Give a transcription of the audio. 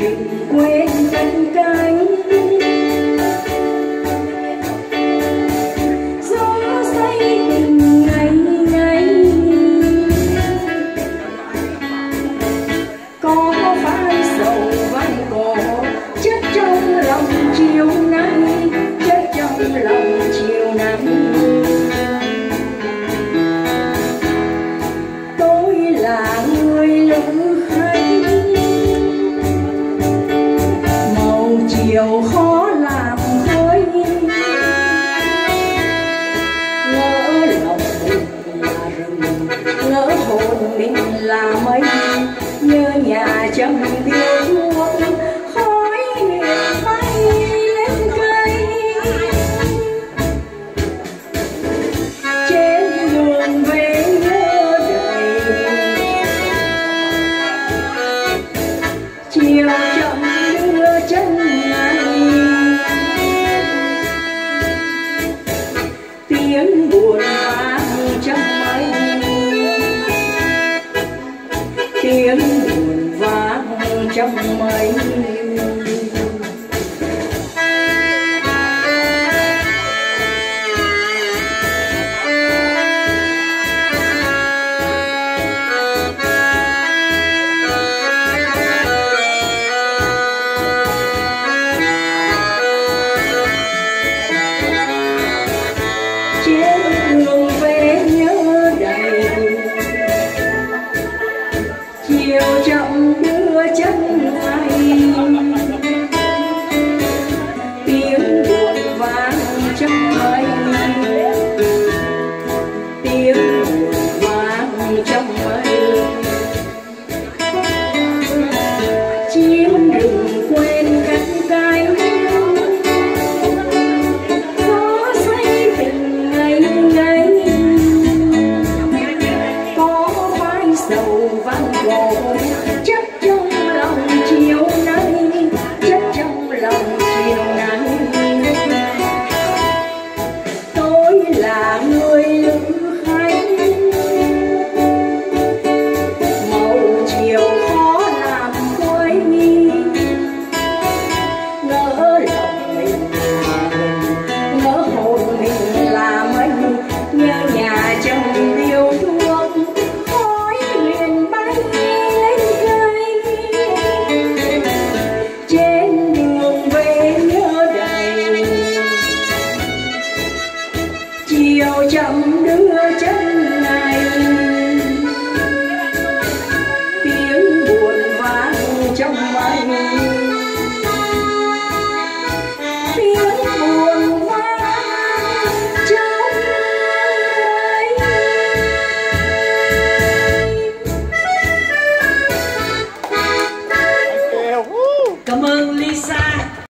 đừng quên cánh cánh. Gió say tình ngày ngày, có phải sầu vang cổ chất trong lòng chiều nay, chất trong lòng chiều nay. Tôi là người lữ khách, màu chiều khó làm khơi. Ngỡ lòng mình là rừng, ngỡ hồn mình là mây, nhớ nhà chăm điêu thuốc khói miền bay lên cây. Trên đường về nhớ đời, chiều chậm đưa chân ngày. Tiếng buồn vang trong mây, tiếng buồn vang trong mây. Trên đường về nhớ đầy, chiều chậm đưa chân ngày. Tiếng buồn vang trong mây, tiếng buồn vang trong mây. Chim đừng quên cánh cánh, gió say tình ngày ngày. Có phải sầu vang cổ chất trong lòng chiều nay, chất trong lòng chiều nay. Tôi là người lữ khách, màu chiều khó làm quay. Ngỡ lòng mình là rừng, ngỡ hồn mình là mây, nhớ nhà trong điêu thuốc khói huyền bay lên cây. Trên đường về nhớ đầy, chiều chậm đưa chân ngày. Tiếng buồn vang trong mây, tiếng buồn vang trong mây. Cảm ơn Lisa.